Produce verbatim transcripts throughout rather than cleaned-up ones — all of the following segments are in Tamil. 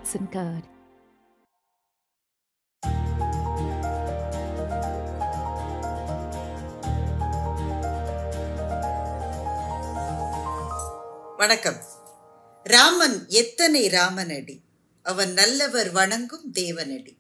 Hudson Card. வணக்கம். ராமன் எத்தனை ராமனடி, அவன் நல்லவர் வணங்கும் தேவனடி.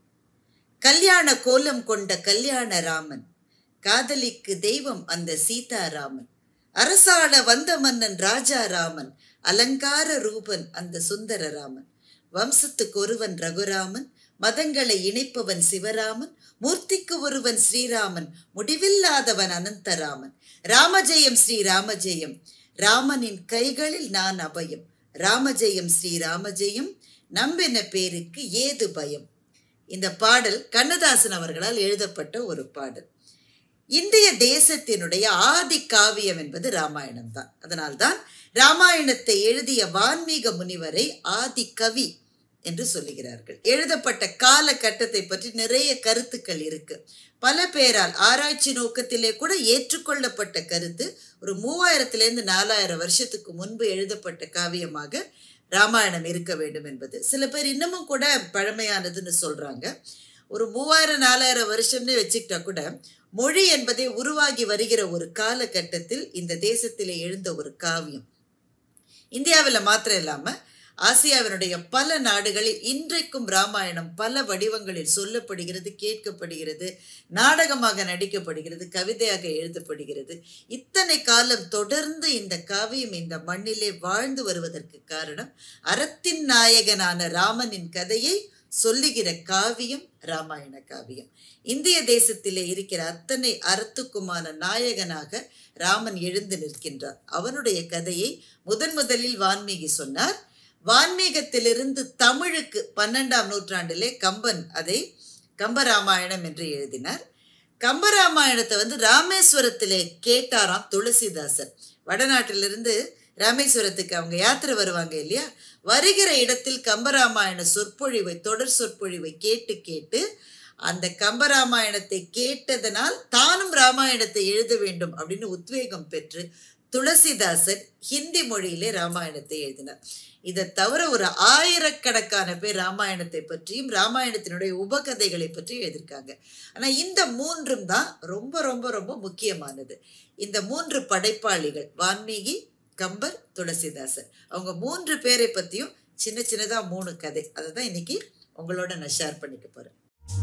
கல்யாண கோலம் கொண்ட கல்யாண ராமன், காதலிக்கு தெய்வம் அந்த சீதாராமன். அரசாள வந்த மன்னன் ராஜா ராமன், அலங்கார ரூபன் அந்த சுந்தர ராமன். வம்சத்துக்கு ஒருவன் ரகுராமன், மதங்களை இணைப்பவன் சிவராமன். மூர்த்திக்கு ஒருவன் ஸ்ரீராமன், முடிவில்லாதவன் அனந்தராமன். ராமஜெயம் ஸ்ரீ ராமஜெயம், ராமனின் கைகளில் நான் அபயம். ராமஜெயம் ஸ்ரீ ராமஜெயம், நம்பின பேருக்கு ஏது பயம். இந்த பாடல் கண்ணதாசன் அவர்களால் எழுதப்பட்ட ஒரு பாடல். இந்திய தேசத்தினுடைய ஆதி காவியம் என்பது ராமாயணம் தான். அதனால்தான் ராமாயணத்தை எழுதிய வான்மீக முனிவரை ஆதி கவி என்று சொல்லுகிறார்கள். எழுதப்பட்ட காலகட்டத்தை பற்றி நிறைய கருத்துக்கள் இருக்கு. பல பேரால் ஆராய்ச்சி நோக்கத்திலே கூட ஏற்றுக்கொள்ளப்பட்ட கருத்து, ஒரு மூவாயிரத்திலிருந்து நாலாயிரம் வருஷத்துக்கு முன்பு எழுதப்பட்ட காவியமாக ராமாயணம் இருக்க வேண்டும் என்பது. சில பேர் இன்னமும் கூட பழமையானதுன்னு சொல்றாங்க. ஒரு மூவாயிரம் நாலாயிரம் வருஷம்னு வச்சுக்கிட்டா கூட மொழி என்பதை உருவாகி வருகிற ஒரு காலகட்டத்தில் இந்த தேசத்திலே எழுந்த ஒரு காவியம். இந்தியாவில் மாத்திரம் இல்லாம ஆசியாவினுடைய பல நாடுகளில் இன்றைக்கும் ராமாயணம் பல வடிவங்களில் சொல்லப்படுகிறது, கேட்கப்படுகிறது, நாடகமாக நடிக்கப்படுகிறது, கவிதையாக எழுதப்படுகிறது. இத்தனை காலம் தொடர்ந்து இந்த காவியம் இந்த மண்ணிலே வாழ்ந்து வருவதற்கு காரணம் அறத்தின் நாயகனான ராமனின் கதையை சொல்லுகிற காவியம் ராமாயண காவியம். இந்திய தேசத்திலே இருக்கிற அத்தனை அறத்துக்குமான நாயகனாக ராமன் எழுந்து நிற்கின்றார். அவனுடைய கதையை முதன் முதலில் வான்மீகி சொன்னார். வான்மீகத்திலிருந்து தமிழுக்கு பன்னெண்டாம் நூற்றாண்டிலே கம்பன் அதை கம்பராமாயணம் என்று எழுதினார். கம்பராமாயணத்தை வந்து ராமேஸ்வரத்திலே கேட்டாராம் துளசிதாசர். வடநாட்டிலிருந்து ராமேஸ்வரத்துக்கு அவங்க யாத்திரை வருவாங்க இல்லையா, வருகிற இடத்தில் கம்பராமாயண சொற்பொழிவை, தொடர் சொற்பொழிவை கேட்டு கேட்டு அந்த கம்பராமாயணத்தை கேட்டதனால் தானும் ராமாயணத்தை எழுத வேண்டும் அப்படின்னு உத்வேகம் பெற்று துளசிதாசர் ஹிந்தி மொழியிலே ராமாயணத்தை எழுதினார். இதை தவிர ஒரு ஆயிரக்கணக்கான பேர் ராமாயணத்தை பற்றியும் ராமாயணத்தினுடைய உபகதைகளை பற்றி எழுதியிருக்காங்க. ஆனால் இந்த மூன்றும் தான் ரொம்ப ரொம்ப ரொம்ப முக்கியமானது. இந்த மூன்று படைப்பாளிகள் வான்மீகி, கம்பர், துளசிதாசர், அவங்க மூன்று பேரை பற்றியும் சின்ன சின்னதாக மூணு கதை, அதை தான் இன்னைக்கு உங்களோட நான் ஷேர் பண்ணிக்க போகிறேன்.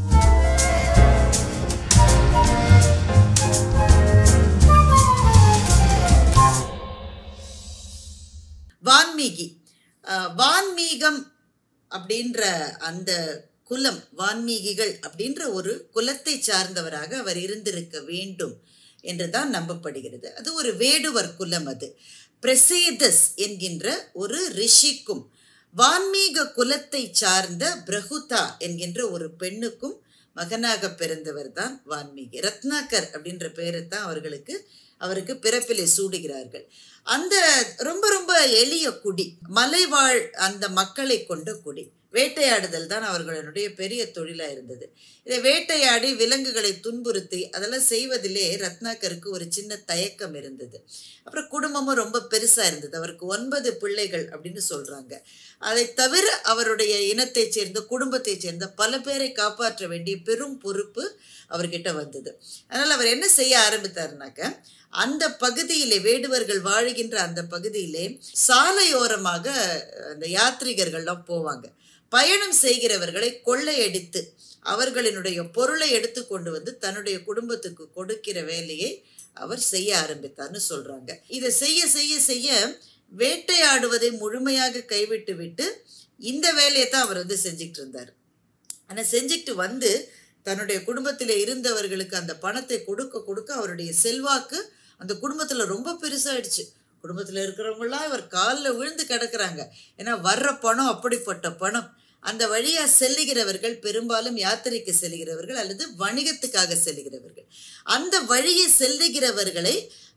வான்மீகி, வான்மீகம் அப்படின்ற அந்த குலம், வான்மீகிகள் அப்படின்ற ஒரு குலத்தை சார்ந்தவராக அவர் இருந்திருக்க வேண்டும் என்றுதான் நம்பப்படுகிறது. அது ஒரு வேடுவர் குலம். அது பிரசேதஸ் என்கின்ற ஒரு ரிஷிக்கும் வான்மீக குலத்தை சார்ந்த பிரகுதா என்கின்ற ஒரு பெண்ணுக்கும் மகனாக பிறந்தவர் தான் வான்மீகி. ரத்னாகர் அப்படின்ற பெயரை தான் அவர்களுக்கு அவருக்கு பிறப்பிலே சூடுகிறார்கள். அந்த ரொம்ப ரொம்ப எளிய குடி, மலைவாழ் அந்த மக்களை கொண்ட குடி. வேட்டையாடுதல் தான் அவர்களுடைய பெரிய தொழிலாக இருந்தது. இதை வேட்டையாடி விலங்குகளை துன்புறுத்தி அதெல்லாம் செய்வதிலே ரத்னாகருக்கு ஒரு சின்ன தயக்கம் இருந்தது. அப்புறம் குடும்பமும் ரொம்ப பெருசாக இருந்தது. அவருக்கு ஒன்பது பிள்ளைகள் அப்படின்னு சொல்கிறாங்க. அதை தவிர அவருடைய இனத்தை சேர்ந்த, குடும்பத்தை சேர்ந்த பல பேரை காப்பாற்ற வேண்டிய பெரும் பொறுப்பு அவர்கிட்ட வந்தது. அதனால் அவர் என்ன செய்ய ஆரம்பித்தாருனாக்க, அந்த பகுதியிலே வேடுவர்கள் வாழுகின்ற அந்த பகுதியிலே சாலையோரமாக அந்த யாத்ரீகர்கள்லாம் போவாங்க. பயணம் செய்கிறவர்களை கொள்ளையடித்து அவர்களினுடைய பொருளை எடுத்து கொண்டு வந்து தன்னுடைய குடும்பத்துக்கு கொடுக்கிற வேலையை அவர் செய்ய ஆரம்பித்தார்னு சொல்றாங்க. இதை செய்ய செய்ய செய்ய வேட்டையாடுவதை முழுமையாக கைவிட்டு விட்டு இந்த வேலையை தான் அவர் வந்து செஞ்சுக்கிட்டு இருந்தார். ஆனால் செஞ்சுக்கிட்டு வந்து தன்னுடைய குடும்பத்தில் இருந்தவர்களுக்கு அந்த பணத்தை கொடுக்க கொடுக்க அவருடைய செல்வாக்கு அந்த குடும்பத்தில் ரொம்ப பெருசாயிடுச்சு. குடும்பத்தில் இருக்கிறவங்களாம் இவர் காலில் விழுந்து கிடக்கிறாங்க. ஏன்னா வர்ற பணம் அப்படிப்பட்ட பணம். அந்த வழியாக செல்லுகிறவர்கள் பெரும்பாலும் யாத்திரைக்கு செல்கிறவர்கள் அல்லது வணிகத்துக்காக செல்கிறவர்கள். அந்த வழியை செல்லுகிறவர்களை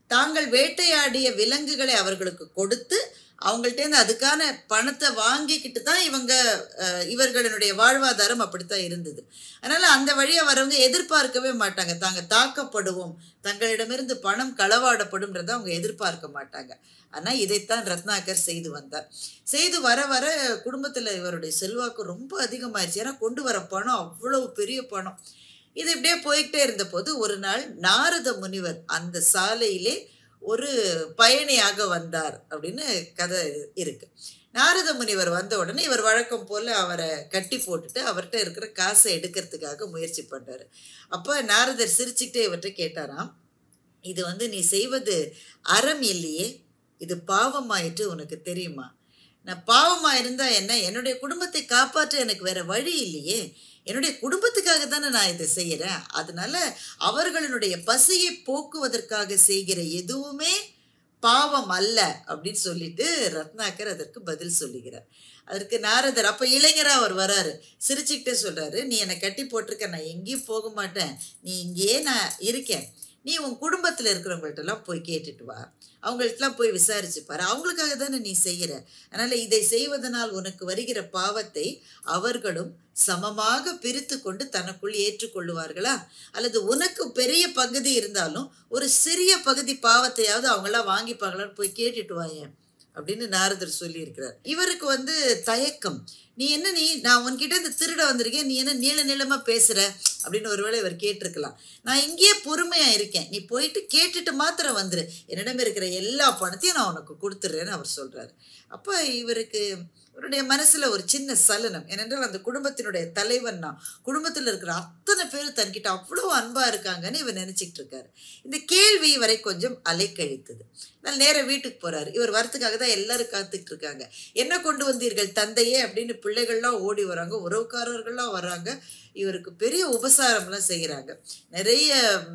தாங்கள் வேட்டையாடிய விலங்குகளை அவர்களுக்கு கொடுத்து அவங்கள்ட்டேருந்து அதுக்கான பணத்தை வாங்கிக்கிட்டு தான் இவங்க இவர்களுடைய வாழ்வாதாரம் அப்படித்தான் இருந்தது. அதனால அந்த வழியா வரவங்க எதிர்பார்க்கவே மாட்டாங்க தாங்க தாக்கப்படுவோம், தங்களிடமிருந்து பணம் களவாடப்படும்ன்றதை அவங்க எதிர்பார்க்க மாட்டாங்க. ஆனா இதைத்தான் ரத்னாகர் செய்து வந்தார். செய்து வர வர குடும்பத்துல இவருடைய செல்வாக்கு ரொம்ப அதிகமாயிருச்சு. ஏன்னா கொண்டு வர பணம் அவ்வளவு பெரிய பணம். இது இப்படியே போய்கிட்டே இருந்த போது ஒரு நாள் நாரத முனிவர் அந்த சாலையிலே ஒரு பயணியாக வந்தார் அப்படின்னு கதை இருக்கு. நாரத முனிவர் வந்த உடனே இவர் வழக்கம் போல அவரை கட்டி போட்டுட்டு அவர்கிட்ட இருக்கிற காசை எடுக்கிறதுக்காக முயற்சி பண்றாரு. அப்ப நாரதர் சிரிச்சுக்கிட்டே இவர்கிட்ட கேட்டாராம், இது வந்து நீ செய்வது அறம் இல்லையே, இது பாவமாயிட்டு உனக்கு தெரியுமா? நான் பாவமா இருந்தா என்ன, என்னுடைய குடும்பத்தை காப்பாற்ற எனக்கு வேற வழி இல்லையே, என்னுடைய குடும்பத்துக்காக தானே நான் இதை செய்யறேன். அதனால அவர்களுடைய பசியை போக்குவதற்காக செய்கிற எதுவுமே பாவம் அல்ல அப்படின்னு சொல்லிட்டு ரத்னாகர் அதற்கு பதில் சொல்லுகிறார். அதற்கு நாரதர் அப்ப இளைஞரா அவர் வராரு, சிரிச்சுக்கிட்டே சொல்றாரு, நீ என்னை கட்டி போட்டிருக்க, நான் எங்கேயும் போக மாட்டேன், நீ இங்கேயே நான் இருக்கேன், நீ உன் குடும்பத்தில் இருக்கிறவங்கள்ட்ட எல்லாம் போய் கேட்டுட்டு வா, அவங்கள்ட்டலாம் போய் விசாரிச்சு பாரு, அவங்களுக்காக தானே நீ செய்யற. அதனால இதை செய்வதனால் உனக்கு வருகிற பாவத்தை அவர்களும் சமமாக பிரித்து கொண்டு தனக்குள் ஏற்றுக்கொள்ளுவார்களா, அல்லது உனக்கு பெரிய பகுதி இருந்தாலும் ஒரு சிறிய பகுதி பாவத்தையாவது அவங்களாம் வாங்கிப்பாங்களான்னு போய் கேட்டுட்டு வாயேன் அப்படின்னு நாரதர் சொல்லி இருக்கிறார். இவருக்கு வந்து தயக்கம், நீ என்ன நீ நான் உன்கிட்ட இந்த திருட வந்திருக்கேன், நீ என்ன நீள நீளமா பேசுற அப்படின்னு ஒருவேளை இவர் கேட்டிருக்கலாம். நான் இங்கேயே பொறுமையா இருக்கேன், நீ போயிட்டு கேட்டுட்டு மாத்திரம் வந்துரு, என்னிடம் இருக்கிற எல்லா பணத்தையும் நான் உனக்கு கொடுத்துட்றேன்னு அவர் சொல்றாரு. அப்ப இவருக்கு இவருடைய மனசுல ஒரு சின்ன சலனம். ஏனென்றால் அந்த குடும்பத்தினுடைய தலைவன் தான், குடும்பத்தில் இருக்கிற அத்தனை பேர் தன்கிட்ட அவ்வளவு அன்பா இருக்காங்கன்னு இவர் நினைச்சிட்டு இருக்காரு. இந்த கேள்வி இவரை கொஞ்சம் அலைக்கழித்தது. அதனால நேர வீட்டுக்கு போறாரு. இவர் வரத்துக்காக தான் எல்லாரும் காத்துக்கிட்டு இருக்காங்க. என்ன கொண்டு வந்தீர்கள் தந்தையே அப்படின்னு பிள்ளைகள்லாம் ஓடி வராங்க, உறவுக்காரர்கள்லாம் வராங்க, இவருக்கு பெரிய உபசாரம்லாம் செய்யறாங்க. நிறைய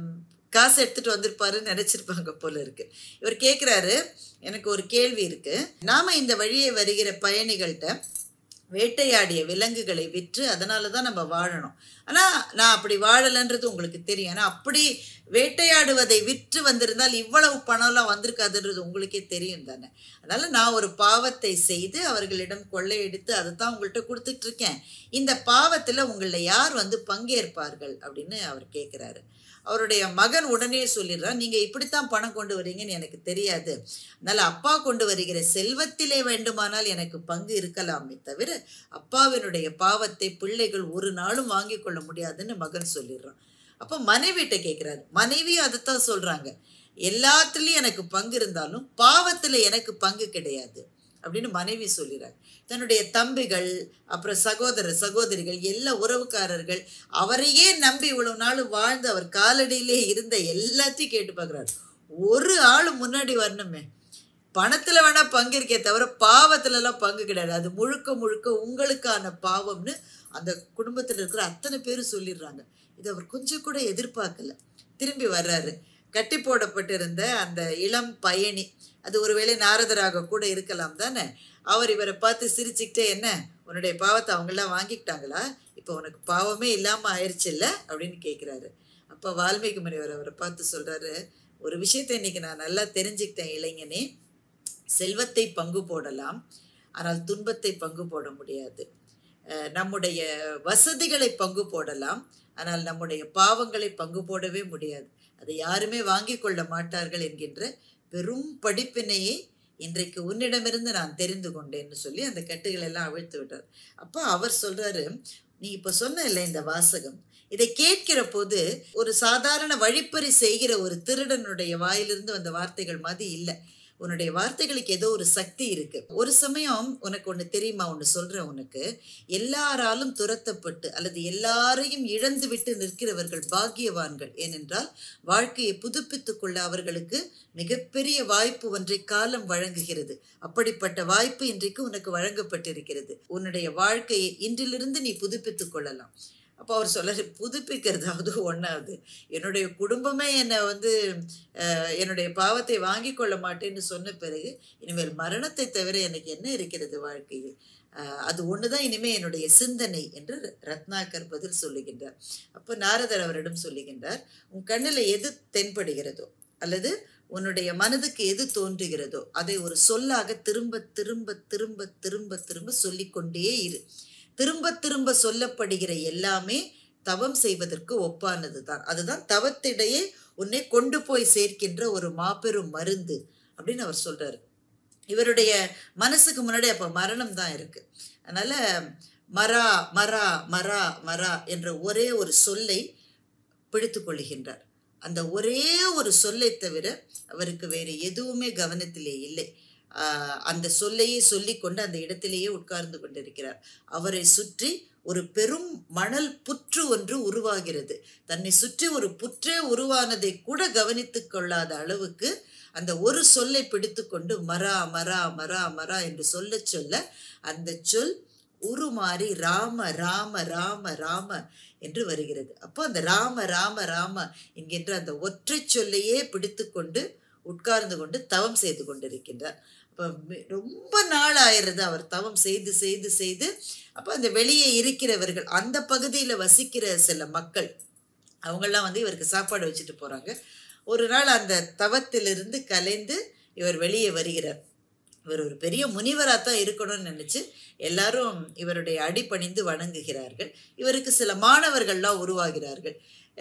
காசு எடுத்துட்டு வந்திருப்பாருன்னு நினைச்சிருப்பாங்க போல இருக்கு. இவர் கேட்கிறாரு, எனக்கு ஒரு கேள்வி இருக்கு, நாம இந்த வழியே வருகிற பயணிகள்கிட்ட வேட்டையாடிய விலங்குகளை விற்று அதனால தான் நம்ம வாழணும், ஆனா நான் அப்படி வாழலைன்றது உங்களுக்கு தெரியும், ஆனா அப்படி வேட்டையாடுவதை விற்று வந்திருந்தால் இவ்வளவு பணம்லாம் வந்திருக்காதுன்றது உங்களுக்கே தெரியும் தானே. அதனால நான் ஒரு பாவத்தை செய்து அவர்களிடம் கொள்ளையடித்து அதை தான் உங்கள்கிட்ட கொடுத்துட்டு இருக்கேன், இந்த பாவத்துல உங்களை யார் வந்து பங்கேற்பார்கள் அப்படின்னு அவர் கேட்கிறாரு. அவருடைய மகன் உடனே சொல்லிடுறான், நீங்க இப்படித்தான் பணம் கொண்டு வரீங்கன்னு எனக்கு தெரியாது, அதனால அப்பா கொண்டு வருகிற செல்வத்திலே வேண்டுமானால் எனக்கு பங்கு இருக்கலாமே தவிர அப்பாவினுடைய பாவத்தை பிள்ளைகள் ஒரு நாளும் வாங்கி கொள்ள முடியாதுன்னு மகன் சொல்லிடுறான். அப்போ மனைவிட்ட கேட்கிறாரு, மனைவி அதைத்தான் சொல்றாங்க, எல்லாத்துலயும் எனக்கு பங்கு இருந்தாலும் பாவத்துல எனக்கு பங்கு கிடையாது அப்படின்னு மனைவி சொல்லிடுறாங்க. தன்னுடைய தம்பிகள், அப்புறம் சகோதர சகோதரிகள், எல்லா உறவுக்காரர்கள், அவரையே நம்பி இவ்வளவு நாள் வாழ்ந்து அவர் காலடியிலே இருந்த எல்லாத்தையும் கேட்டு பார்க்குறாரு. ஒரு ஆள் முன்னாடி வரணுமே, பணத்துல வேணா பங்கு இருக்கே தவிர பாவத்துல எல்லாம் பங்கு கிடையாது, அது முழுக்க முழுக்க உங்களுக்கான பாவம்னு அந்த குடும்பத்தில் இருக்கிற அத்தனை பேரும் சொல்லிடுறாங்க. இது அவர் கொஞ்சம் கூட எதிர்பார்க்கல. திரும்பி வர்றாரு. கட்டி போடப்பட்டிருந்த அந்த இளம் பயணி, அது ஒருவேளை நாரதராக கூட இருக்கலாம் தானே, அவர் இவரை பார்த்து சிரிச்சுக்கிட்டே, என்ன உன்னுடைய பாவத்தை அவங்கெல்லாம் வாங்கிக்கிட்டாங்களா, இப்போ உனக்கு பாவமே இல்லாமல் ஆயிடுச்சு இல்லை அப்படின்னு கேட்குறாரு. அப்போ வால்மீகி முனிவர் அவரை பார்த்து சொல்றாரு, ஒரு விஷயத்தை இன்னைக்கு நான் நல்லா தெரிஞ்சுக்கிட்டேன் இளைஞனே, செல்வத்தை பங்கு போடலாம், ஆனால் துன்பத்தை பங்கு போட முடியாது. நம்முடைய வசதிகளை பங்கு போடலாம், ஆனால் நம்முடைய பாவங்களை பங்கு போடவே முடியாது, அதை யாருமே வாங்கி கொள்ள மாட்டார்கள் என்கின்ற பெரும் படிப்பினையை இன்றைக்கு உன்னிடமிருந்து நான் தெரிந்து கொண்டேன்னு சொல்லி அந்த கட்டுகள் எல்லாம் அவிழ்த்து விட்டார். அப்போ அவர் சொல்றாரு, நீ இப்ப சொன்ன இல்லை இந்த வாசகம், இதை கேட்கிற போது ஒரு சாதாரண வழிப்பறி செய்கிற ஒரு திருடனுடைய வாயிலிருந்து வந்த வார்த்தைகள் மாதிரி இல்லை, உன்னுடைய வார்த்தைகளுக்கு ஏதோ ஒரு சக்தி இருக்கு. ஒரு சமயம் உனக்கு ஒன்று தெரியுமா, ஒன்று சொல்றேன் உனக்கு, எல்லாராலும் துரத்தப்பட்டு அல்லது எல்லாரையும் இழந்து விட்டு நிற்கிறவர்கள் பாக்கியவான்கள். ஏனென்றால் வாழ்க்கையை புதுப்பித்துக் கொள்ள அவர்களுக்கு மிகப்பெரிய வாய்ப்பு ஒன்றை காலம் வழங்குகிறது. அப்படிப்பட்ட வாய்ப்பு இன்றைக்கு உனக்கு வழங்கப்பட்டிருக்கிறது. உன்னுடைய வாழ்க்கையை இன்றிலிருந்து நீ புதுப்பித்துக் கொள்ளலாம். அப்போ அவர் சொல்ல, புதுப்பிக்கிறதாவது ஒன்றாவது, என்னுடைய குடும்பமே என்னை வந்து என்னுடைய பாவத்தை வாங்கி கொள்ள மாட்டேன்னு சொன்ன பிறகு இனிமேல் மரணத்தை தவிர எனக்கு என்ன இருக்கிறது வாழ்க்கையில், அது ஒண்ணுதான் இனிமே என்னுடைய சிந்தனை என்று ரத்னாகர் பதில் சொல்லுகின்றார். அப்போ நாரதர் அவரிடம் சொல்லுகின்றார், உன் கண்ணில் எது தென்படுகிறதோ அல்லது உன்னுடைய மனதுக்கு எது தோன்றுகிறதோ அதை ஒரு சொல்லாக திரும்ப திரும்ப திரும்ப திரும்ப திரும்ப சொல்லிக்கொண்டே இரு. திரும்ப திரும்ப சொல்லப்படுகிற எல்லாமே தவம் செய்வதற்கு ஒப்பானது தான். அதுதான் தவத்திடையே உன்னை கொண்டு போய் சேர்க்கின்ற ஒரு மாபெரும் மருந்து அப்படின்னு அவர் சொல்றாரு. இவருடைய மனசுக்கு முன்னாடி அப்ப மரணம் தான் இருக்கு. அதனால மரா மரா மரா மரா என்ற ஒரே ஒரு சொல்லை பிடித்து கொள்கின்றார். அந்த ஒரே ஒரு சொல்லை தவிர அவருக்கு வேறு எதுவுமே கவனத்திலே இல்லை. ஆஹ் அந்த சொல்லையே சொல்லிக்கொண்டு அந்த இடத்திலேயே உட்கார்ந்து கொண்டிருக்கிறார். அவரை சுற்றி ஒரு பெரும் மணல் புற்று ஒன்று உருவாகிறது. தன்னை சுற்றி ஒரு புற்றே உருவானதை கூட கவனித்துக் கொள்ளாத அளவுக்கு அந்த ஒரு சொல்லை பிடித்து கொண்டு மரா மரா மரா மரா என்று சொல்ல சொல்ல அந்த சொல் உருமாறி ராம ராம ராம ராம என்று வருகிறது. அப்போ அந்த ராம ராம ராம என்கின்ற அந்த ஒற்றை சொல்லையே பிடித்து கொண்டு உட்கார்ந்து கொண்டு தவம் செய்து கொண்டிருக்கின்றார். அப்போ ரொம்ப நாள் ஆயிடுறது அவர் தவம் செய்து செய்து செய்து. அப்போ அந்த வெளியே இருக்கிறவர்கள், அந்த பகுதியில் வசிக்கிற சில மக்கள், அவங்கெல்லாம் வந்து இவருக்கு சாப்பாடு வச்சுட்டு போறாங்க. ஒரு நாள் அந்த தவத்திலிருந்து கலைந்து இவர் வெளியே வருகிறார். இவர் ஒரு பெரிய முனிவராக தான் இருக்கணும்னு நினைச்சு எல்லாரும் இவருடைய அடிபணிந்து வணங்குகிறார்கள். இவருக்கு சில மாணவர்கள்லாம் உருவாகிறார்கள்.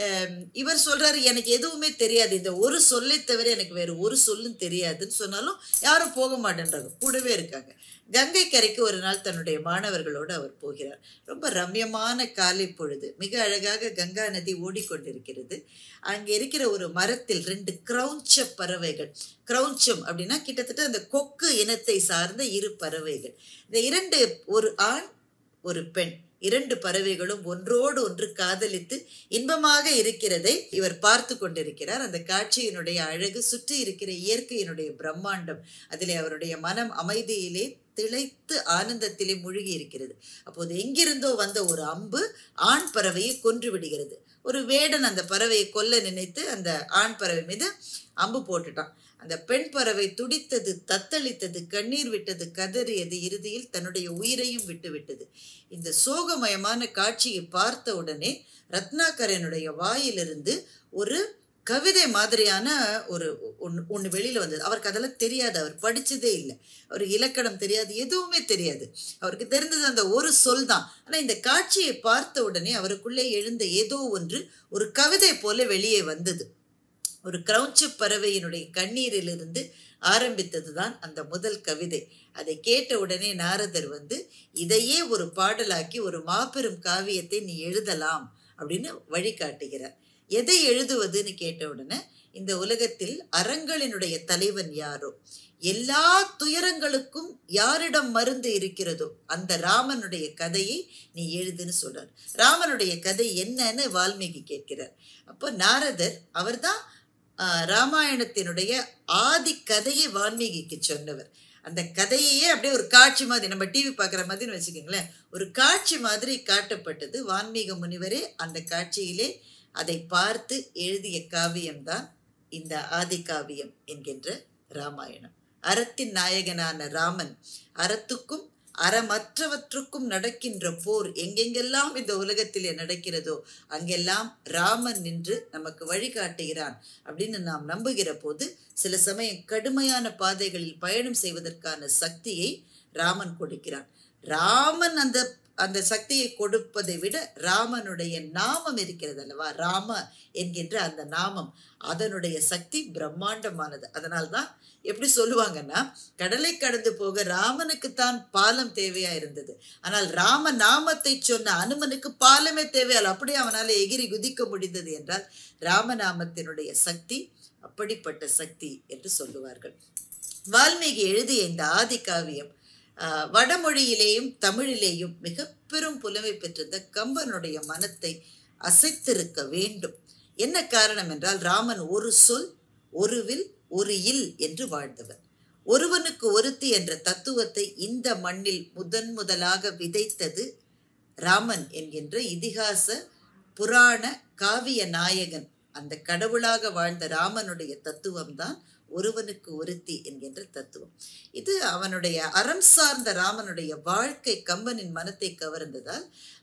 இவர் சொல்றாரு, எனக்கு எதுவுமே தெரியாது, இந்த ஒரு சொல்லை தவிர எனக்கு வேறு ஒரு சொல்லும் தெரியாதுன்னு சொன்னாலும் யாரும் போக மாட்டேன்றாங்க, கூடவே இருக்காங்க. கங்கை கரைக்கு ஒரு நாள் தன்னுடைய மாணவர்களோடு அவர் போகிறார். ரொம்ப ரம்யமான காலை பொழுது, மிக அழகாக கங்கா நதி ஓடிக்கொண்டிருக்கிறது. அங்கே இருக்கிற ஒரு மரத்தில் ரெண்டு கிரௌஞ்ச பறவைகள், கிரௌஞ்சம் அப்படின்னா கிட்டத்தட்ட அந்த கொக்கு இனத்தை சார்ந்த இரு பறவைகள், இந்த இரண்டு, ஒரு ஆண் ஒரு பெண், இரண்டு பறவைகளும் ஒன்றோடு ஒன்று காதலித்து இன்பமாக இருக்கிறதை இவர் பார்த்து கொண்டிருக்கிறார். அந்த காட்சியினுடைய அழகு, சுற்றி இருக்கிற இயற்கையினுடைய பிரம்மாண்டம், அதிலே அவருடைய மனம் அமைதியிலே திளைத்து ஆனந்தத்திலே மூழ்கி இருக்கிறது. அப்போது எங்கிருந்தோ வந்த ஒரு அம்பு ஆண் பறவையை கொன்று விடுகிறது. ஒரு வேடன் அந்த பறவையை கொல்ல நினைத்து அந்த ஆண் பறவை மீது அம்பு போட்டுட்டான். அந்த பெண் பறவை துடித்தது, தத்தளித்தது, கண்ணீர் விட்டது, கதறியது, இறுதியில் தன்னுடைய உயிரையும் விட்டு விட்டது. இந்த சோகமயமான காட்சியை பார்த்த உடனே ரத்னாகரனுடைய வாயிலிருந்து ஒரு கவிதை மாதிரியான ஒரு ஒன்று ஒன்று வெளியில வந்தது. அவருக்கு அதெல்லாம் தெரியாது, அவர் படிச்சதே இல்லை, அவருக்கு இலக்கணம் தெரியாது, எதுவுமே தெரியாது. அவருக்கு தெரிந்தது அந்த ஒரு சொல் தான். ஆனா இந்த காட்சியை பார்த்த உடனே அவருக்குள்ளே எழுந்த ஏதோ ஒன்று ஒரு கவிதை போல வெளியே வந்தது. ஒரு கிரௌஞ்ச பறவையினுடைய கண்ணீரிலிருந்து ஆரம்பித்தது தான் அந்த முதல் கவிதை. அதை கேட்ட உடனே நாரதர் வந்து, இதையே ஒரு பாடலாக்கி ஒரு மாபெரும் காவியத்தை நீ எழுதலாம் அப்படின்னு வழிகாட்டுகிறார். எதை எழுதுவதுன்னு கேட்ட உடனே, இந்த உலகத்தில் அறங்களினுடைய தலைவன் யாரோ, எல்லா துயரங்களுக்கும் யாரிடம் மருந்து இருக்கிறதோ அந்த ராமனுடைய கதையை நீ எழுதுன்னு சொல்றார். ராமனுடைய கதை என்னன்னு வால்மீகி கேட்கிறார். அப்போ நாரதர், அவர்தான் ராமாயணத்தினுடைய ஆதி கதையை வால்மீகிக்கு சொன்னவர். அந்த கதையே அப்படியே ஒரு காட்சி மாதிரி, நம்ம டிவி பார்க்குற மாதிரின்னு வச்சுக்கோங்களேன், ஒரு காட்சி மாதிரி காட்டப்பட்டது. வால்மீக முனிவரே அந்த காட்சியிலே அதை பார்த்து எழுதிய காவியம்தான் இந்த ஆதி காவியம் என்கின்ற ராமாயணம். அறத்தின் நாயகனான ராமன் அறத்துக்கும் அறமற்றவற்றுக்கும் நடக்கின்ற போர் எங்கெங்கெல்லாம் இந்த உலகத்திலே நடக்கிறதோ அங்கெல்லாம் ராமன் நின்று நமக்கு வழிகாட்டுகிறான் அப்படின்னு நாம் நம்புகிற போது, சில சமயம் கடுமையான பாதைகளில் பயணம் செய்வதற்கான சக்தியை ராமன் கொடுக்கிறான். ராமன் அந்த அந்த சக்தியை கொடுப்பதை விட ராமனுடைய நாமம் இருக்கிறது அல்லவா, ராம என்கின்ற அந்த நாமம், அதனுடைய சக்தி பிரம்மாண்டமானது. அதனால்தான் எப்படி சொல்லுவாங்கன்னா, கடலை கடந்து போக ராமனுக்குத்தான் பாலம் தேவையா இருந்தது, ஆனால் ராம நாமத்தை சொன்ன அனுமனுக்கு பாலமே தேவையால் அப்படியே அவனால எகிரி குதிக்க முடிந்தது என்றால் ராமநாமத்தினுடைய சக்தி அப்படிப்பட்ட சக்தி என்று சொல்லுவார்கள். வால்மீகி எழுதிய இந்த ஆதி காவியம் வடமொழியிலேயும் தமிழிலேயும் மிக பெரும் புலமை பெற்றிருந்த கம்பனுடைய மனத்தை அசைத்திருக்க வேண்டும். என்ன காரணம் என்றால், ராமன் ஒரு சொல், ஒரு வில், ஒரு இல் என்று வாழ்ந்தவர். ஒருவனுக்கு ஒருத்தி என்ற தத்துவத்தை இந்த மண்ணில் முதன் முதலாக விதைத்தது ராமன் என்கின்ற இதிகாச புராண காவிய நாயகன். அந்த கடவுளாக வாழ்ந்த ராமனுடைய தத்துவம்தான் ஒருவனுக்கு ஒருத்தி என்கின்ற தத்துவம். இது அவனுடைய அறம் சார்ந்த ராமனுடைய வாழ்க்கை கம்பனின் மனத்தை கவர்ந்ததால்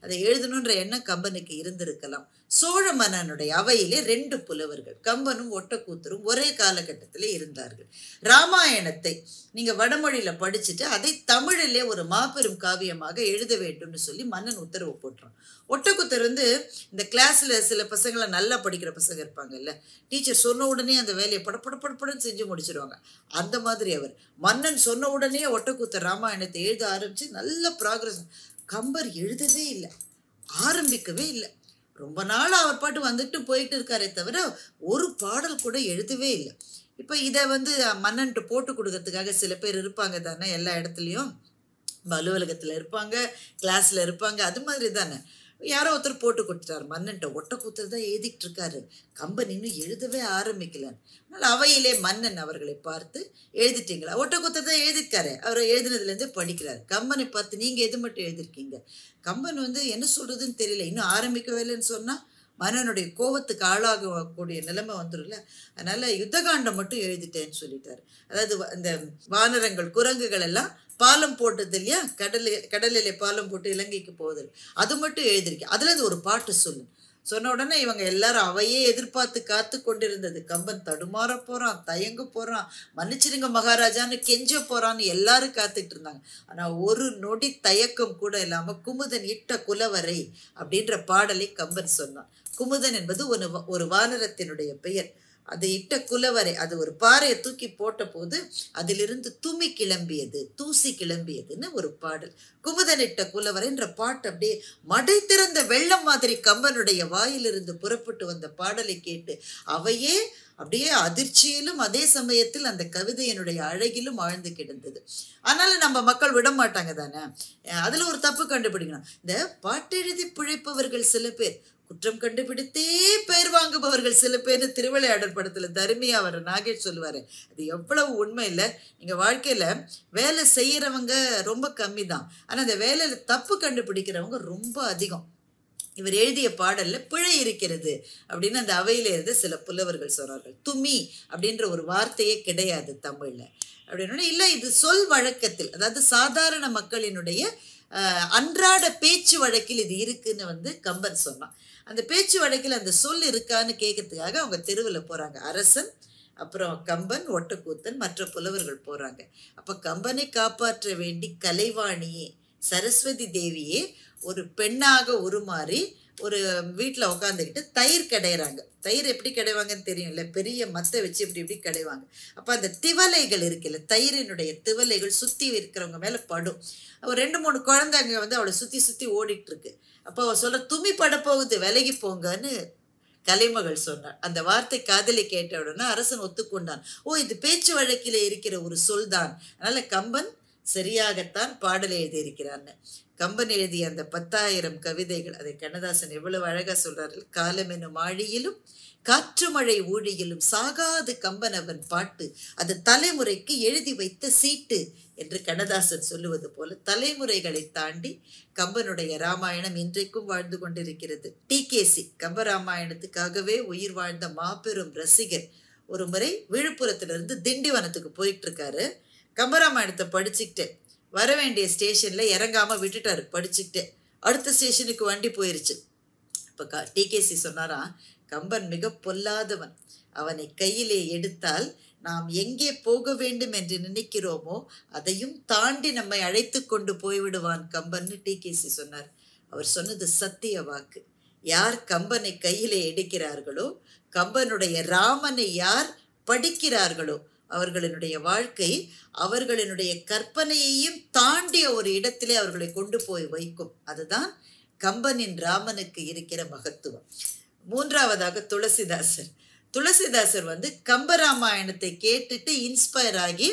அதை எழுதணுன்ற எண்ணம் கம்பனுக்கு இருந்திருக்கலாம். சோழ மன்னனுடைய அவையிலே ரெண்டு புலவர்கள் கம்பனும் ஒட்டக்கூத்தரும் ஒரே காலகட்டத்திலே இருந்தார்கள். ராமாயணத்தை நீங்க வடமொழியில படிச்சுட்டு அதை தமிழிலே ஒரு மாபெரும் காவியமாக எழுத வேண்டும்னு சொல்லி மன்னன் உத்தரவு போட்டுறான். ஒட்டக்கூத்தர் வந்து இந்த கிளாஸ்ல சில பசங்களை நல்லா படிக்கிற பசங்க இருப்பாங்கல்ல, டீச்சர் சொன்ன உடனே அந்த வேலையை பட பட படப்படன்னு செஞ்சு முடிச்சிருவாங்க. அந்த மாதிரி அவர் மன்னன் சொன்ன உடனே ஒட்டக்கூத்தர் ராமாயணத்தை எழுத ஆரம்பிச்சு நல்ல ப்ராக்ரஸ். கம்பர் எழுதவே இல்லை, ஆரம்பிக்கவே இல்லை. ரொம்ப நாள் அவர் பாட்டு வந்துட்டு போயிட்டு இருக்காரே தவிர ஒரு பாடல் கூட எழுதவே இல்லை. இப்போ இதை வந்து மன்னன்ட்டு போட்டு கொடுக்கறதுக்காக சில பேர் இருப்பாங்க தானே, எல்லா இடத்துலையும் அலுவலகத்தில் இருப்பாங்க, கிளாஸில் இருப்பாங்க, அது மாதிரி தானே. யாரோ ஒருத்தர் போட்டு கொடுத்துட்டார் மன்னன்ட்ட. ஒட்டக்கூத்தர் தான் எழுதிட்டு இருக்காரு, கம்பன் இன்னும் எழுதவே ஆரம்பிக்கல. அதனால் அவையிலே மன்னன் அவர்களை பார்த்து, எழுதிட்டீங்களா? ஒட்டக்கூத்தர் தான் எழுதிருக்காரு, அவர் எழுதினதுலேருந்து படிக்கிறார். கம்பனை பார்த்து, நீங்கள் எது மட்டும் எழுதிருக்கீங்க? கம்பன் வந்து என்ன சொல்றதுன்னு தெரியல, இன்னும் ஆரம்பிக்கவே இல்லைன்னு சொன்னால் மன்னனுடைய கோபத்துக்கு ஆளாகக்கூடிய நிலைமை வந்துடும்ல. அதனால யுத்தகாண்டம் மட்டும் எழுதிட்டேன்னு சொல்லிட்டாரு. அதாவது இந்த வானரங்கள் குரங்குகள் எல்லாம் பாலம் போட்டது இல்லையா, கடலில் கடலிலே பாலம் போட்டு இலங்கைக்கு போகுது, அது மட்டும் எழுதிருக்கேன், அதுல இருந்து ஒரு பாட்டு சொல்லு. சொன்ன உடனே இவங்க எல்லாரும் அவையே எதிர்பார்த்து காத்து கொண்டிருந்தது. கம்பன் தடுமாற போறான், தயங்க போறான், மன்னிச்சிருங்க மகாராஜான்னு கெஞ்ச போறான்னு எல்லாரும் காத்துட்டு இருந்தாங்க. ஆனா ஒரு நொடி தயக்கம் கூட இல்லாம குமுதன் இட்ட குலவரை அப்படின்ற பாடலை கம்பன் சொன்னான். குமுதன் என்பது ஒரு ஒரு வானரத்தினுடைய பெயர். அது இட்ட குலவரை, அது ஒரு பாறையை தூக்கி போட்ட போது அதிலிருந்து துமி கிளம்பியது, தூசி கிளம்பியதுன்னு ஒரு பாடல். குமுதனிட்ட குலவரைன்ற பாட்டு அப்படியே மடை திறந்த வெள்ளம் மாதிரி கம்பனுடைய வாயிலிருந்து புறப்பட்டு வந்த பாடலை கேட்டு அவையே அப்படியே அதிர்ச்சியிலும் அதே சமயத்தில் அந்த கவிதையினுடைய அழகிலும் ஆழ்ந்து கிடந்தது. ஆனாலும் நம்ம மக்கள் விட மாட்டாங்க தானே, அதுல ஒரு தப்பு கண்டுபிடிக்கணும். இந்த பாட்டெழுதி பிழைப்பவர்கள் சில பேர், குற்றம் கண்டுபிடித்தே பெயர் வாங்குபவர்கள் சில பேர் திருவிளையாடல் படத்துல தர்மியா அவர் நாகேஷ் சொல்லுவாரு. அது எவ்வளவு உண்மை இல்லை. நீங்க வாழ்க்கையில வேலை செய்யறவங்க ரொம்ப கம்மி தான், ஆனா அந்த வேலையில தப்பு கண்டுபிடிக்கிறவங்க ரொம்ப அதிகம். இவர் எழுதிய பாடல்ல பிழை இருக்கிறது அப்படின்னு அந்த அவையில இருந்து சில புலவர்கள் சொல்றார்கள். துமி அப்படின்ற ஒரு வார்த்தையே கிடையாது தமிழ்ல அப்படின்னு. இல்லை, இது சொல் வழக்கத்தில், அதாவது சாதாரண மக்களினுடைய அஹ் அன்றாட பேச்சு வழக்கில் இது இருக்குன்னு வந்து கம்பன் சொன்னான். அந்த பேச்சு வழக்கில் அந்த சொல் இருக்கான்னு கேட்கறதுக்காக அவங்க தெருவில் போறாங்க. அரசன், அப்புறம் கம்பன், ஒட்டக்கூத்தன், மற்ற புலவர்கள் போறாங்க. அப்ப கம்பனை காப்பாற்ற வேண்டி கலைவாணியே சரஸ்வதி தேவியே ஒரு பெண்ணாக உருமாறி ஒரு வீட்டில் உட்காந்துக்கிட்டு தயிர் கடையிறாங்க. தயிர் எப்படி கடைவாங்கன்னு தெரியும்ல, பெரிய மத்தை வச்சு இப்படி இப்படி கடைவாங்க. அப்போ அந்த திவலைகள் இருக்குல்ல, தயிரினுடைய திவலைகள் சுற்றி இருக்கிறவங்க மேலே படும். ஒரு ரெண்டு மூணு குழந்தைங்க வந்து அவளை சுற்றி சுற்றி ஓடிட்டு இருக்கு. அப்போ அவள் சொல்ல, துமி பட போகுது, விலகி போங்கன்னு கலைமகள் சொன்னார். அந்த வார்த்தை காதலி கேட்ட உடனே அரசன் ஒத்துக்கொண்டான். ஓ, இது பேச்சு வழக்கில் இருக்கிற ஒரு சொல்தான், அதனால கம்பன் சரியாகத்தான் பாடல் எழுதியிருக்கிறான்னு. கம்பன் எழுதிய அந்த பத்தாயிரம் கவிதைகள், அதை கண்ணதாசன் எவ்வளவு அழகா சொல்றாரு. காலம் என்னும் ஆழியிலும் காற்று மழை ஊழியிலும் சாகாது கம்பன் அவன் பாட்டு, அது தலைமுறைக்கு எழுதி வைத்த சீட்டு என்று கண்ணதாசன் சொல்லுவது போல தலைமுறைகளை தாண்டி கம்பனுடைய ராமாயணம் இன்றைக்கும் வாழ்ந்து கொண்டிருக்கிறது. டி கே சி கம்பராமாயணத்துக்காகவே உயிர் வாழ்ந்த மாபெரும் ரசிகர் ஒரு முறை விழுப்புரத்திலிருந்து திண்டிவனத்துக்கு போயிட்டு இருக்காரு. கம்பராமாயணத்தை படிச்சுக்கிட்டு வர வேண்டிய ஸ்டேஷன்ல இறங்காம விட்டுட்டாரு. படிச்சுக்கிட்டு அடுத்த ஸ்டேஷனுக்கு வண்டி போயிருச்சு. இப்ப டி கே சி சொன்னாரா, கம்பன் மிக பொல்லாதவன், அவனை கையிலே எடுத்தால் நாம் எங்கே போக வேண்டும் என்று நினைக்கிறோமோ அதையும் தாண்டி நம்மை அழைத்து கொண்டு போய்விடுவான் கம்பன்னு டி கே சி சொன்னார். அவர் சொன்னது சத்திய வாக்கு. யார் கம்பனை கையிலே எடுக்கிறார்களோ, கம்பனுடைய ராமனை யார் படிக்கிறார்களோ, அவர்களினுடைய வாழ்க்கை அவர்களினுடைய கற்பனையையும் தாண்டிய ஒரு இடத்திலே அவர்களை கொண்டு போய் வைக்கும். அதுதான் கம்பனின் ராமனுக்கு இருக்கிற மகத்துவம். மூன்றாவதாக துளசிதாசர். துளசிதாசர் வந்து கம்பராமாயணத்தை கேட்டுட்டு இன்ஸ்பயர் ஆகி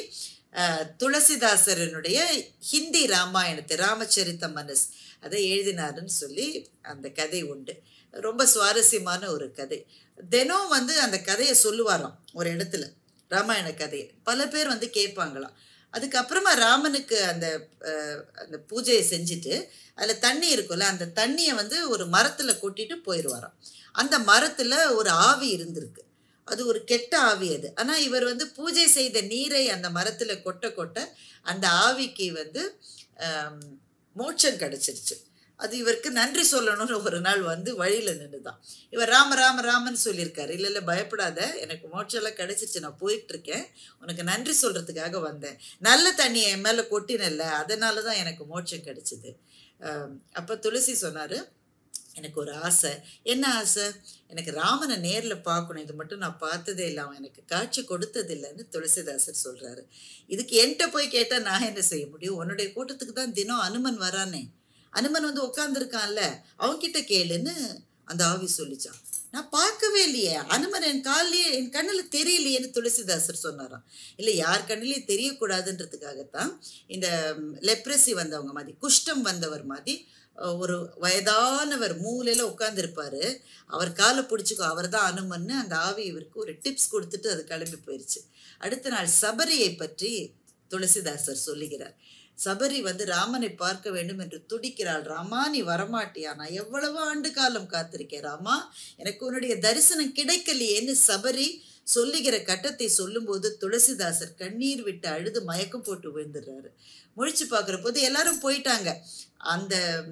துளசிதாசரனுடைய ஹிந்தி ராமாயணத்தை ராமச்சரித்த மனஸ் அதை எழுதினாருன்னு சொல்லி அந்த கதை உண்டு. ரொம்ப சுவாரஸ்யமான ஒரு கதை. தினம் வந்து அந்த கதையை சொல்லுவாராம் ஒரு இடத்துல, ராமாயண கதையை பல பேர் வந்து கேட்பாங்களாம். அதுக்கப்புறமா ராமனுக்கு அந்த அந்த பூஜையை செஞ்சுட்டு அதில் தண்ணி இருக்கும்ல, அந்த தண்ணியை வந்து ஒரு மரத்தில் கொட்டிட்டு போயிடுவாராம். அந்த மரத்தில் ஒரு ஆவி இருந்திருக்கு, அது ஒரு கெட்ட ஆவி அது. ஆனால் இவர் வந்து பூஜை செய்த நீரை அந்த மரத்தில் கொட்ட கொட்ட அந்த ஆவிக்கு வந்து மோட்சம் கிடச்சிருச்சு. அது இவருக்கு நன்றி சொல்லணும்னு ஒரு நாள் வந்து வழியில் நின்றுதான். இவர் ராம ராம ராமன் சொல்லியிருக்காரு. இல்லை இல்லை பயப்படாத, எனக்கு மோட்சம்லாம் கிடைச்சிச்சு, நான் போயிட்டு இருக்கேன், உனக்கு நன்றி சொல்றதுக்காக வந்தேன், நல்ல தண்ணியை என் மேலே கொட்டினல்ல, அதனால தான் எனக்கு மோட்சம் கிடைச்சிது. அப்போ துளசி சொன்னார், எனக்கு ஒரு ஆசை. என்ன ஆசை? எனக்கு ராமனை நேரில் பார்க்கணும், இது மட்டும் நான் பார்த்ததே இல்லை, அவன் எனக்கு காட்சி கொடுத்தது இல்லைன்னு துளசிதாசர் சொல்கிறாரு. இதுக்கு என்கிட்ட போய் கேட்டால் நான் என்ன செய்ய முடியும்? உன்னுடைய கூட்டத்துக்கு தான் தினம் அனுமன் வரானே, அனுமன் வந்து உட்காந்துருக்கான்ல, அவன்கிட்ட கேளுன்னு அந்த ஆவி சொல்லிச்சான். நான் பார்க்கவே இல்லையே, அனுமன் என் காலிலேயே என் கண்ணில் தெரியலையேன்னு துளசிதாசர் சொன்னாராம். இல்லை, யார் கண்ணிலையும் தெரியக்கூடாதுன்றதுக்காகத்தான் இந்த லெப்ரசி வந்தவங்க மாதிரி, குஷ்டம் வந்தவர் மாதிரி ஒரு வயதானவர் மூலையில உட்கார்ந்துருப்பாரு, அவர் காலை பிடிச்சிக்கோ, அவர் தான் அனுமன்னு அந்த ஆவி இவருக்கு ஒரு டிப்ஸ் கொடுத்துட்டு அது கிளம்பி போயிடுச்சு. அடுத்த நாள் சபரியை பற்றி துளசிதாசர் சொல்லுகிறார். சபரி வந்து ராமனை பார்க்க வேண்டும் என்று துடிக்கிறாள். ராமா நீ வரமாட்டியா, நான் எவ்வளவு ஆண்டு காலம் காத்திருக்கேன், ராமா எனக்கு உன்னுடைய தரிசனம் கிடைக்கலையேன்னு சபரி சொல்லுகிற கட்டத்தை சொல்லும்போது துளசிதாசர் கண்ணீர் விட்டு அழுது மயக்கம் போட்டு விழுந்துடுறாரு. முழிச்சு பார்க்குற போது எல்லாரும் போயிட்டாங்க. அந்த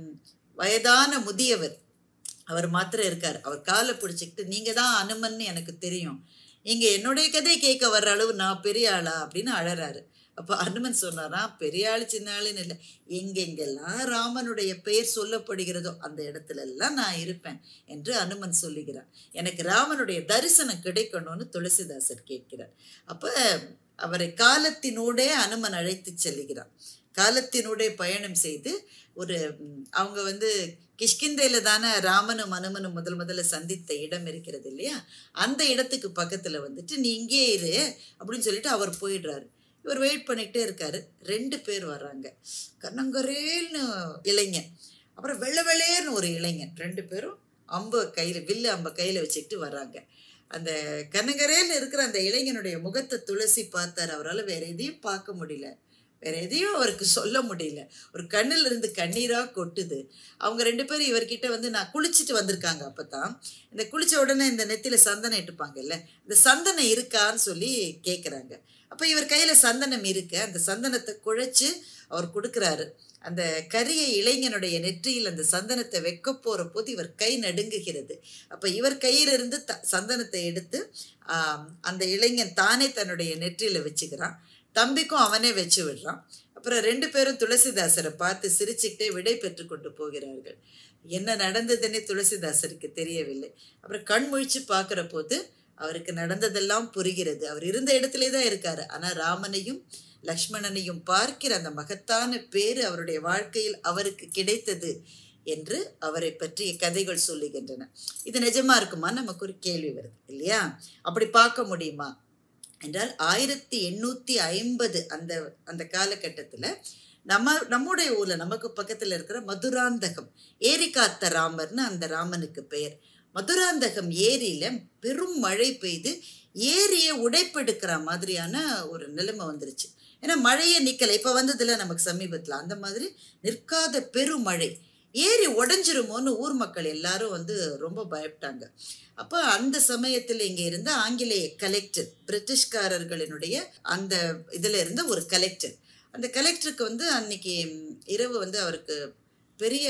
வயதான முதியவர் அவர் மாத்திரம் இருக்கார். அவர் காலை பிடிச்சிக்கிட்டு, நீங்க தான் அனுமன்னு எனக்கு தெரியும், நீங்க என்னுடைய கதையை கேட்க வர்ற அளவு நான் பெரிய ஆளா அப்படின்னு அழறாரு. அப்போ அனுமன் சொன்னாரா, பெரிய ஆளு சின்ன ஆளுன்னு இல்லை, எங்கெங்கெல்லாம் ராமனுடைய பெயர் சொல்லப்படுகிறதோ அந்த இடத்துல எல்லாம் நான் இருப்பேன் என்று அனுமன் சொல்லுகிறார். எனக்கு ராமனுடைய தரிசனம் கிடைக்கணும்னு துளசிதாசர் கேட்கிறார். அப்போ அவரை காலத்தினூடே அனுமன் அழைத்து செல்லுகிறார். காலத்தினூடே பயணம் செய்து ஒரு அவங்க வந்து கிஷ்கிந்தையில தானே ராமனும் அனுமனும் முதல் முதல்ல சந்தித்த இடம் இருக்கிறது இல்லையா, அந்த இடத்துக்கு பக்கத்துல வந்துட்டு நீ இங்கே இரு அப்படின்னு சொல்லிட்டு அவர் போயிடுறாரு. இவர் வெயிட் பண்ணிக்கிட்டே இருக்காரு. ரெண்டு பேர் வர்றாங்க, கண்ணங்கரேல்னு இளைஞன், அப்புறம் வெள்ளை வெள்ளையர்னு ஒரு இளைஞன். ரெண்டு பேரும் அம்பு கையில, வில்லு அம்ப கையில வச்சுக்கிட்டு வர்றாங்க. அந்த கண்ணங்கரேல்னு இருக்கிற அந்த இளைஞனுடைய முகத்தை துளசி பார்த்தார். அவரால் வேற எதையும் பார்க்க முடியல, வேற எதையும் அவருக்கு சொல்ல முடியல. ஒரு கண்ணில் இருந்து கண்ணீரா கொட்டுது. அவங்க ரெண்டு பேரும் இவர்கிட்ட வந்து நான் குளிச்சுட்டு வந்திருக்காங்க. அப்பதான் இந்த குளிச்ச உடனே இந்த நெத்தியில சந்தனம் இட்டுப்பாங்கல்ல, இந்த சந்தனம் இருக்கான்னு சொல்லி கேட்குறாங்க. அப்போ இவர் கையில சந்தனம் இருக்கு. அந்த சந்தனத்தை குழைச்சு அவர் கொடுக்குறாரு. அந்த கரிய இளைஞனுடைய நெற்றியில் அந்த சந்தனத்தை வைக்க போற போது இவர் கை நடுங்குகிறது. அப்ப இவர் கையிலிருந்து த சந்தனத்தை எடுத்து ஆஹ் அந்த இளைஞன் தானே தன்னுடைய நெற்றியில வச்சுக்கிறான். தம்பிக்கும் அவனே வச்சு விடுறான். அப்புறம் ரெண்டு பேரும் துளசிதாசரை பார்த்து சிரிச்சுக்கிட்டே விடை பெற்று கொண்டு போகிறார்கள். என்ன நடந்ததுன்னே துளசிதாசருக்கு தெரியவில்லை. அப்புறம் கண் முழிச்சு பார்க்குற போது அவருக்கு நடந்ததெல்லாம் புரிகிறது. அவர் இருந்த இடத்துல தான் இருக்காரு, ஆனா ராமனையும் லக்ஷ்மணனையும் பார்க்கிற அந்த மகத்தான பேரு அவருடைய வாழ்க்கையில் அவருக்கு கிடைத்தது என்று அவரை பற்றிய கதைகள் சொல்லுகின்றன. இது நிஜமா இருக்குமா? நமக்கு ஒரு கேள்வி வருது இல்லையா? அப்படி பார்க்க முடியுமா என்றால் ஆயிரத்தி எண்ணூத்தி ஐம்பது அந்த அந்த காலகட்டத்துல நம்ம நம்முடைய ஊர்ல நமக்கு பக்கத்துல இருக்கிற மதுராந்தகம், ஏரி காத்த ராமர்னு அந்த ராமனுக்கு பெயர். மதுராந்தகம் ஏரியில பெரும் மழை பெய்து ஏரியை உடைப்பெடுக்கிற மாதிரியான ஒரு நிலைமை வந்துருச்சு. ஏன்னா மழையே நிக்கல. இப்ப வந்ததுல நமக்கு சமீபத்துல அந்த மாதிரி நிற்காத பெருமழை, ஏரி உடைஞ்சிருமோன்னு ஊர் மக்கள் எல்லாரும் வந்து ரொம்ப பயப்பட்டாங்க. அப்போ அந்த சமயத்தில் இங்கே இருந்த ஆங்கிலேய கலெக்டர், பிரிட்டிஷ்காரர்களினுடைய அந்த இதுல இருந்த ஒரு கலெக்டர், அந்த கலெக்டருக்கு வந்து அன்னைக்கு இரவு வந்து அவருக்கு பெரிய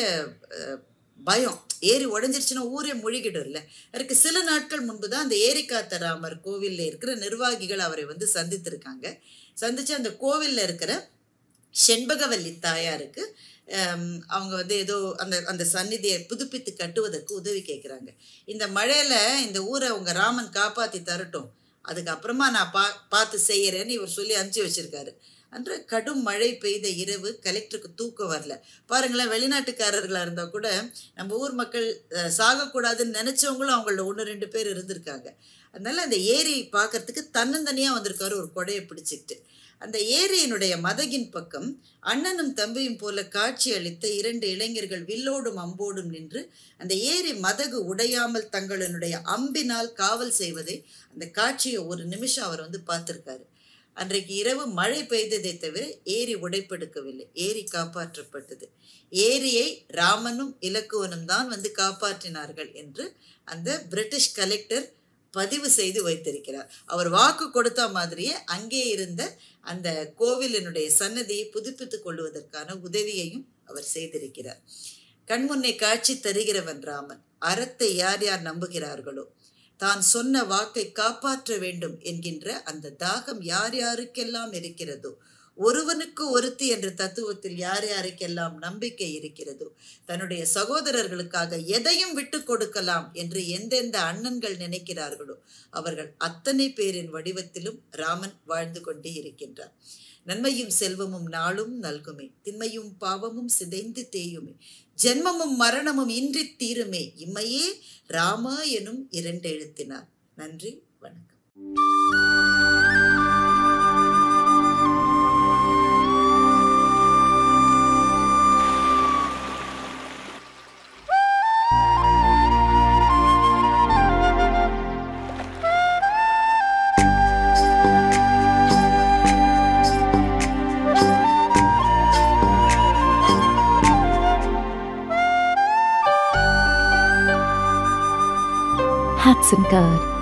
பயம், ஏரி உடஞ்சிருச்சுன்னா ஊரே முழுகிடும் இல்லை. அவருக்கு சில நாட்கள் முன்பு தான் அந்த ஏரி காத்த ராமர் கோவில்ல இருக்கிற நிர்வாகிகள் அவரை வந்து சந்தித்திருக்காங்க. சந்திச்சு அந்த கோவில்ல இருக்கிற செண்பகவல்லி தாயாருக்கு அவங்க வந்து ஏதோ அந்த அந்த சந்நிதியை புதுப்பித்து கட்டுவதற்கு உதவி கேட்குறாங்க. இந்த மழையில இந்த ஊரை உங்க ராமன் காப்பாத்தி தரட்டும், அதுக்கப்புறமா நான் பா பார்த்து செய்யறேன்னு இவர் சொல்லி அனுப்பிச்சு வச்சிருக்காரு. அன்று கடும் மழை பெய்த இரவு கலெக்டருக்கு தூக்கம் வரல. பாருங்களேன், வெளிநாட்டுக்காரர்களா இருந்தா கூட நம்ம ஊர் மக்கள் சாகக்கூடாதுன்னு நினைச்சவங்களும் அவங்கள ஒன்று ரெண்டு பேர் இருந்திருக்காங்க. அதனால அந்த ஏரி பார்க்கறதுக்கு தன்னந்தனியா வந்திருக்காரு ஒரு கொடையை பிடிச்சிக்கிட்டு. அந்த ஏரியினுடைய மதகின் பக்கம் அண்ணனும் தம்பியும் போல காட்சி அளித்த இரண்டு இளைஞர்கள் வில்லோடும் அம்போடும் நின்று அந்த ஏரி மதகு உடையாமல் தங்களினுடைய அம்பினால் காவல் செய்வதை, அந்த காட்சியை ஒரு நிமிஷம் அவர் வந்து பார்த்திருக்காரு. அன்றைக்கு இரவு மழை பெய்ததை தவிர ஏரி உடைப்பெடுக்கவில்லை, ஏரி காப்பாற்றப்பட்டது. ஏரியை ராமனும் இலக்குவனும் தான் வந்து காப்பாற்றினார்கள் என்று அந்த பிரிட்டிஷ் கலெக்டர் பதிவு செய்து வைத்திருக்கிறார். அவர் வாக்கு கொடுத்த மாதிரியே அங்கே இருந்த அந்த கோவிலினுடைய சன்னதியை புதுப்பித்துக் கொள்வதற்கான உதவியையும் அவர் செய்திருக்கிறார். கண்முன்னே காட்சி தருகிறவன் ராமன். அறத்தை யார் யார் நம்புகிறார்களோ, தான் சொன்ன வாக்கை காப்பாற்ற வேண்டும் என்கின்ற அந்த தாகம் யார் யாருக்கெல்லாம் இருக்கிறதோ, ஒருவனுக்கு ஒருத்தி என்ற தத்துவத்தில் யார் யாருக்கெல்லாம் நம்பிக்கை இருக்கிறதோ, தன்னுடைய சகோதரர்களுக்காக எதையும் விட்டு கொடுக்கலாம் என்று எந்தெந்த அண்ணன்கள் நினைக்கிறார்களோ அவர்கள் அத்தனை பேரின் வடிவத்திலும் ராமன் வாழ்ந்து கொண்டே இருக்கின்றார். நன்மையும் செல்வமும் நாளும் நல்குமே, திண்மையும் பாவமும் சிதைந்து தேயுமே, ஜென்மமும் மரணமும் இன்றி தீருமே, இம்மையே ராமா எனும் இரண்டு எழுத்தினார். நன்றி, வணக்கம். Hudson Card.